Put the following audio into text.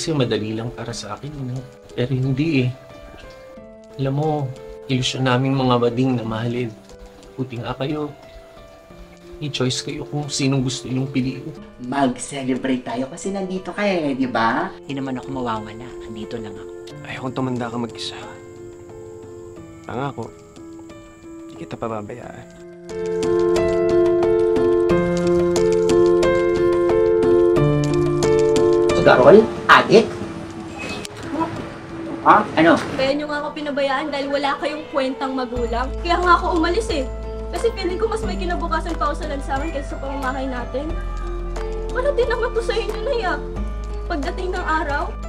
kasi madali lang para sa akin, no? Pero hindi eh. Alam mo, ilusyon namin mga bading na mahalin. Buti nga kayo. May choice kayo kung sinong gusto yung piliin. Mag-celebrate tayo kasi nandito ka eh, di ba? Hindi naman ako mawawala. Andito lang ako. Ayokong tumanda ka mag-isa. Pangako, hindi kita pababayaan. Garol? Adik? Ha? Ano? Kaya nyo nga ako pinabayaan dahil wala kayong kwentang magulang. Kaya nga ako umalis eh. Kasi feeling ko mas may kinabukasan pa ako sa lansangan kaysa sa pamamahay natin. Wala din naman to sa inyo na ya. Pagdating ng araw,